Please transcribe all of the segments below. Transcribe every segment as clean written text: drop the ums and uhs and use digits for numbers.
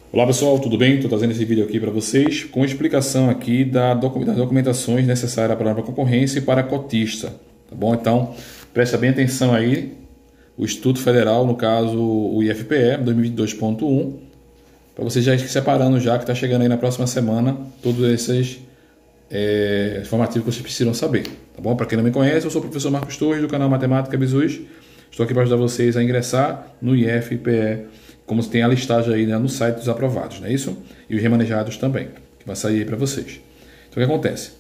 Olá pessoal, tudo bem? Estou trazendo esse vídeo aqui para vocês com explicação aqui das documentações necessárias para a concorrência e para cotista, tá bom? Então, presta bem atenção aí, o Instituto Federal, no caso o IFPE 2022.1, para vocês já ir separando já, que está chegando aí na próxima semana, todos esses informativos que vocês precisam saber, tá bom? Para quem não me conhece, eu sou o professor Marcos Torres do canal Matemática Bizus, estou aqui para ajudar vocês a ingressar no IFPE, como tem a listagem aí, né, no site dos aprovados, não é isso? E os remanejados também, que vai sair aí para vocês. Então o que acontece?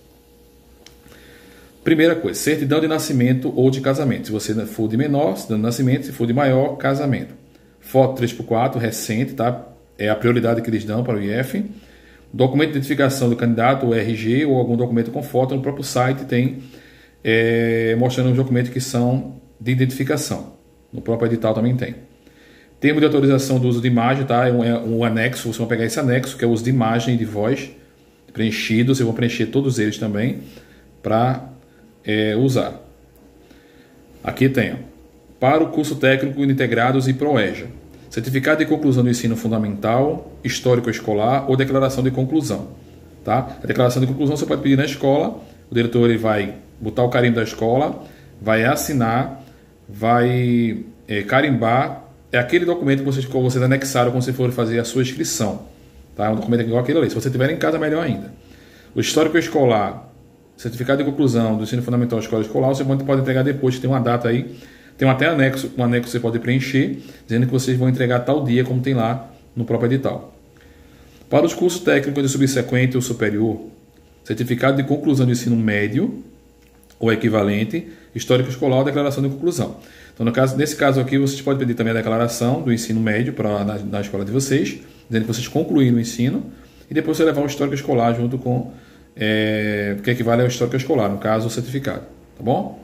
Primeira coisa, certidão de nascimento ou de casamento. Se você for de menor, certidão de nascimento, se for de maior, casamento. Foto 3x4, recente, tá? É a prioridade que eles dão para o IF. Documento de identificação do candidato, ou RG, ou algum documento com foto, no próprio site tem mostrando os documentos que são de identificação. No próprio edital também tem. Termo de autorização do uso de imagem, tá? É um anexo, vocês vão pegar esse anexo, que é o uso de imagem e de voz, preenchido, vocês vão preencher todos eles também, para usar. Aqui tem, ó, para o curso técnico integrados e ProEja, certificado de conclusão do ensino fundamental, histórico escolar ou declaração de conclusão, tá? A declaração de conclusão você pode pedir na escola, o diretor ele vai botar o carimbo da escola, vai assinar, vai carimbar. É aquele documento que vocês anexaram quando vocês forem fazer a sua inscrição. Tá? É um documento igual aquele ali. Se você tiver em casa, melhor ainda. O histórico escolar, certificado de conclusão do ensino fundamental escola escolar, você pode entregar depois, que tem uma data aí. Tem até anexo, um anexo que você pode preencher, dizendo que vocês vão entregar tal dia, como tem lá no próprio edital. Para os cursos técnicos de subsequente ou superior, certificado de conclusão do ensino médio ou equivalente, histórico escolar ou declaração de conclusão. Então, nesse caso aqui, vocês podem pedir também a declaração do ensino médio na escola de vocês, dizendo que vocês concluíram o ensino, e depois você levar o histórico escolar junto com, que equivale ao histórico escolar, no caso, o certificado. Tá bom?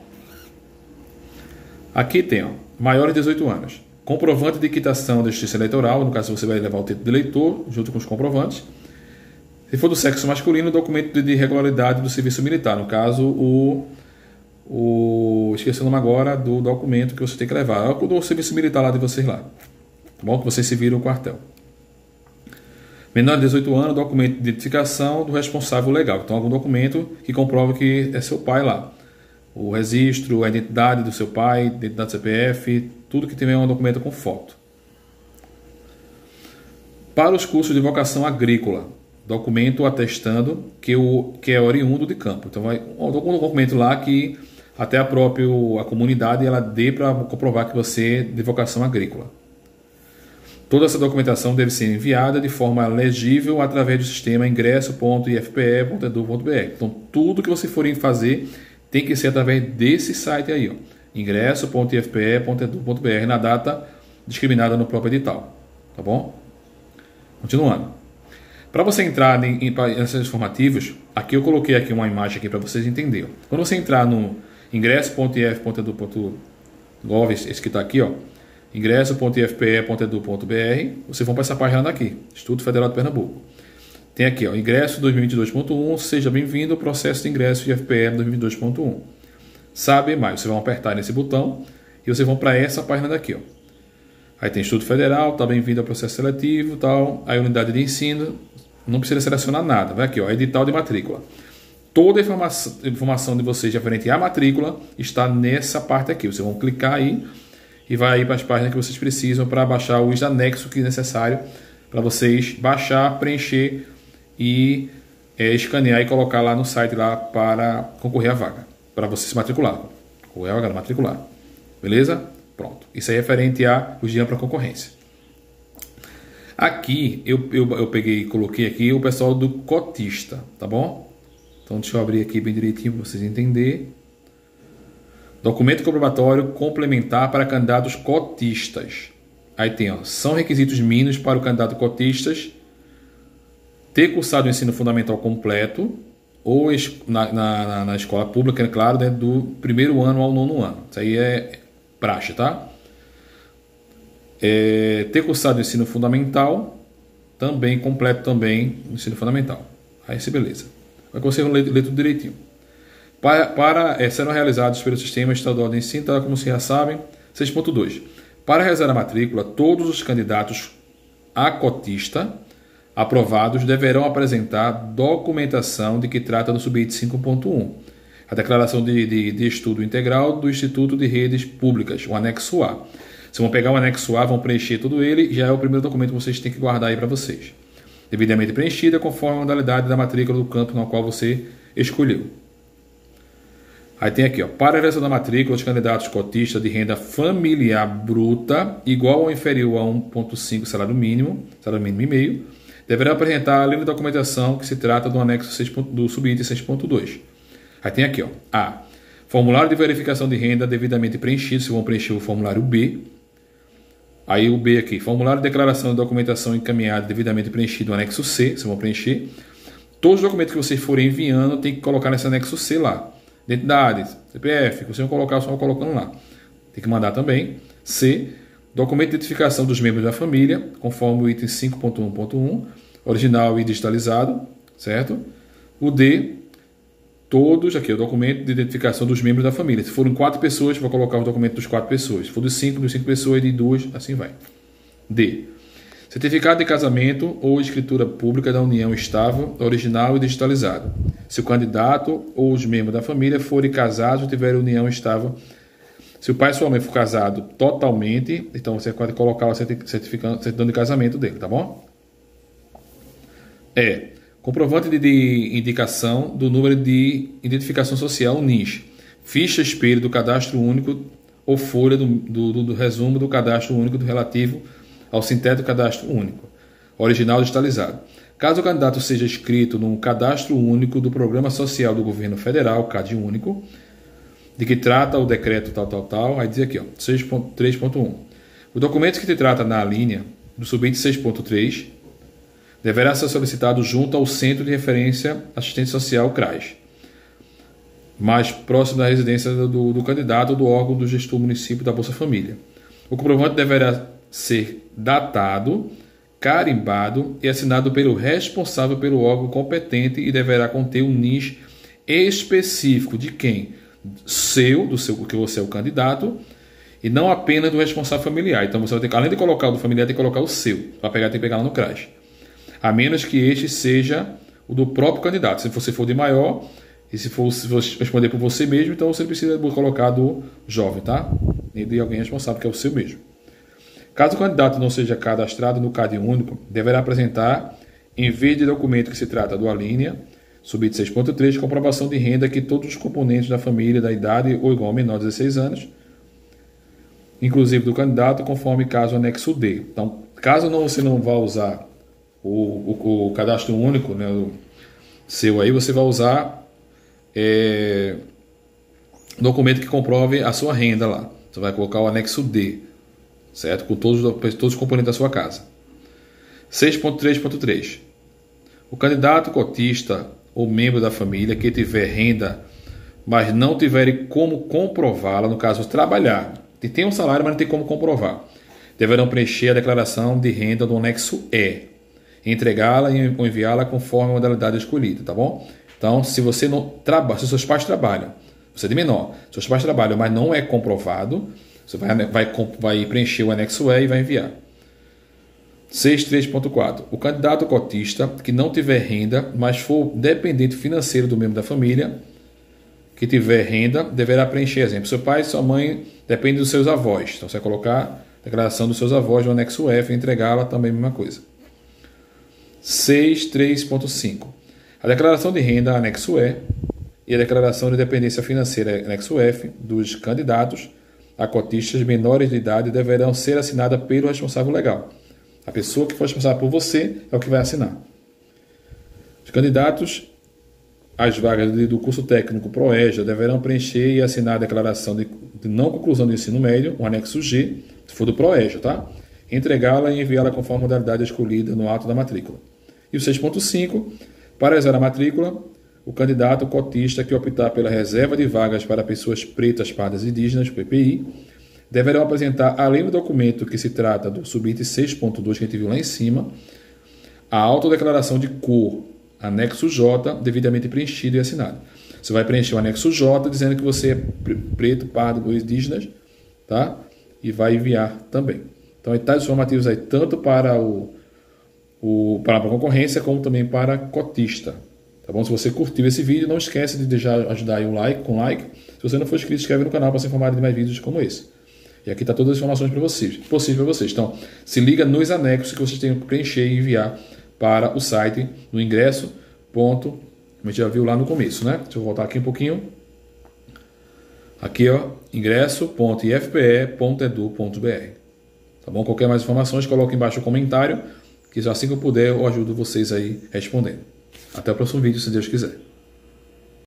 Aqui tem, ó, maiores de 18 anos. Comprovante de quitação da justiça eleitoral, no caso você vai levar o título de eleitor, junto com os comprovantes. Se for do sexo masculino, documento de regularidade do serviço militar, no caso, esqueci o nome agora do documento que você tem que levar. É o do serviço militar lá de vocês lá. Tá bom? Que vocês se viram o quartel. Menor de 18 anos, documento de identificação do responsável legal. Então, algum documento que comprova que é seu pai lá. O registro, a identidade do seu pai, identidade do CPF, tudo que tiver um documento com foto. Para os cursos de vocação agrícola, documento atestando que é oriundo de campo. Então, vai um documento lá que até a comunidade ela dê para comprovar que você é de vocação agrícola. Toda essa documentação deve ser enviada de forma legível através do sistema ingresso.ifpe.edu.br. Então, tudo que você for fazer tem que ser através desse site aí, ó, ingresso.ifpe.edu.br, na data discriminada no próprio edital. Tá bom? Continuando. Para você entrar nesses informativos, aqui eu coloquei aqui uma imagem aqui para vocês entenderem. Quando você entrar no ingresso.if.edu.gov, esse que está aqui, ó, ingresso.ifpe.edu.br, vocês vão para essa página daqui, Instituto Federal de Pernambuco. Tem aqui, ó, ingresso 2022.1, seja bem-vindo ao processo de ingresso IFPE 2022.1. Sabe mais, vocês vão apertar nesse botão e vocês vão para essa página daqui, ó. Aí tem Instituto Federal, tá bem-vindo ao processo seletivo, tal, aí unidade de ensino, não precisa selecionar nada, vai aqui, ó, edital de matrícula. Toda a informação de vocês referente à matrícula está nessa parte aqui. Vocês vão clicar aí e vai para as páginas que vocês precisam para baixar os anexos que é necessário para vocês baixar, preencher e escanear e colocar lá no site lá para concorrer à vaga, para você se matricular. Concorrer à vaga, matricular. Beleza? Pronto. Isso aí é referente a os dias para concorrência. Aqui eu peguei e coloquei aqui o pessoal do cotista, tá bom? Então deixa eu abrir aqui bem direitinho para vocês entenderem. Documento comprobatório complementar para candidatos cotistas. Aí tem, ó, são requisitos mínimos para o candidato cotistas ter cursado o ensino fundamental completo ou na escola pública, é claro, né, do primeiro ano ao 9º ano. Isso aí é praxe, tá? Ter cursado o ensino fundamental, também completo também o ensino fundamental. Aí sim, beleza. Vai conseguir ler tudo direitinho. Serão realizados pelo Sistema Estadual de Ensino, tá, como vocês já sabem. 6.2. Para realizar a matrícula, todos os candidatos a cotista aprovados deverão apresentar documentação de que trata do subitem 5.1, a declaração de estudo integral do Instituto de Redes Públicas, o anexo A. Vocês vão pegar o anexo A, vão preencher todo ele, já é o primeiro documento que vocês têm que guardar aí para vocês. Devidamente preenchida conforme a modalidade da matrícula do campo no qual você escolheu. Aí tem aqui, ó, para a eleição da matrícula, os candidatos cotistas de renda familiar bruta igual ou inferior a 1,5 salário mínimo e meio, deverão apresentar além da documentação que se trata do anexo 6, do subitem 6.2. Aí tem aqui, ó, A. Formulário de verificação de renda devidamente preenchido, vocês vão preencher o formulário B. Aí o B aqui, formulário de declaração de documentação encaminhada devidamente preenchido, o anexo C, vocês vão preencher. Todos os documentos que vocês forem enviando, tem que colocar nesse anexo C lá. Identidades, CPF, que vocês vão colocar, só colocando lá. Tem que mandar também. C. Documento de identificação dos membros da família, conforme o item 5.1.1, original e digitalizado, certo? O D. Todos, aqui, o documento de identificação dos membros da família. Se forem 4 pessoas, vou colocar o documento dos 4 pessoas. Se for dos 5 pessoas, de 2, assim vai. D. Certificado de casamento ou escritura pública da união estável, original e digitalizado. Se o candidato ou os membros da família forem casados ou tiverem união estável. Se o pai e sua mãe for casado totalmente, então você pode colocar o certidão de casamento dele, tá bom? Comprovante de indicação do número de identificação social NIS, ficha espelho do cadastro único ou folha do resumo do cadastro único do relativo ao sintético cadastro único, original digitalizado. Caso o candidato seja inscrito no cadastro único do Programa Social do Governo Federal, CAD único, de que trata o decreto tal, aí diz aqui, ó, 3.1. O documento que te trata na linha do subitem 6.3 deverá ser solicitado junto ao Centro de Referência Assistente Social CRAS, mais próximo da residência do candidato ou do órgão do gestor município da Bolsa Família. O comprovante deverá ser datado, carimbado e assinado pelo responsável pelo órgão competente e deverá conter um NIS específico de quem? Que você é o candidato e não apenas do responsável familiar. Então você vai ter que, além de colocar o do familiar, tem que colocar o seu. Para pegar, tem que pegar lá no CRAS. A menos que este seja o do próprio candidato. Se você for de maior e se você responder por você mesmo, então você precisa colocar do jovem, tá? E de alguém responsável, que é o seu mesmo. Caso o candidato não seja cadastrado no CAD único, deverá apresentar, em vez de documento que se trata do alínea, subitem 6.3, comprovação de renda que todos os componentes da família da idade ou igual ou menor de 16 anos, inclusive do candidato, conforme caso anexo D. Então, caso você não vá usar o cadastro único, né, o seu aí, você vai usar documento que comprove a sua renda lá. Você vai colocar o anexo D, certo? Com todos os componentes da sua casa. 6.3.3. O candidato cotista ou membro da família que tiver renda, mas não tiver como comprová-la, no caso, trabalhar, e tem um salário, mas não tem como comprovar, deverão preencher a declaração de renda do anexo E, entregá-la ou enviá-la conforme a modalidade escolhida, tá bom? Então, se você não trabalha, se seus pais trabalham, você é de menor, seus pais trabalham, mas não é comprovado, você vai preencher o anexo E e vai enviar. 6.3.4. O candidato cotista que não tiver renda, mas for dependente financeiro do membro da família, que tiver renda, deverá preencher, exemplo, seu pai e sua mãe dependem dos seus avós. Então, você vai colocar a declaração dos seus avós no anexo F e entregá-la também a mesma coisa. 6.3.5. A declaração de renda, anexo E, e a declaração de dependência financeira, anexo F, dos candidatos a cotistas menores de idade deverão ser assinadas pelo responsável legal. A pessoa que for responsável por você é o que vai assinar. Os candidatos às vagas do curso técnico ProEja deverão preencher e assinar a declaração de não conclusão do ensino médio, o anexo G, se for do ProEja, tá? Entregá-la e enviá-la conforme a modalidade escolhida no ato da matrícula. E o 6.5, para realizar a matrícula, o candidato cotista que optar pela reserva de vagas para pessoas pretas, pardas e indígenas, PPI, deverão apresentar, além do documento que se trata do subitem 6.2 que a gente viu lá em cima, a autodeclaração de cor, anexo J, devidamente preenchido e assinado. Você vai preencher o anexo J dizendo que você é preto, pardo ou indígenas, tá? E vai enviar também. Então, detalhes informativos aí, tanto para o para a concorrência, como também para cotista. Tá bom? Se você curtiu esse vídeo, não esquece de deixar ajudar aí com like. Se você não for inscrito, se inscreve no canal para se informar de mais vídeos como esse. E aqui está todas as informações possíveis para vocês. Então, se liga nos anexos que vocês têm que preencher e enviar para o site no ingresso. Como a gente já viu lá no começo, né? Deixa eu voltar aqui um pouquinho. Aqui, ó, ingresso.ifpe.edu.br. Tá bom? Qualquer mais informações, coloque embaixo o comentário, que assim que eu puder, eu ajudo vocês aí respondendo. Até o próximo vídeo, se Deus quiser.